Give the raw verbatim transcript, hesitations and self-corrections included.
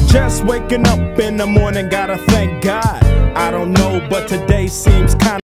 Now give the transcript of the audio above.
Just waking up in the morning, gotta thank God. I don't know, but today seems kinda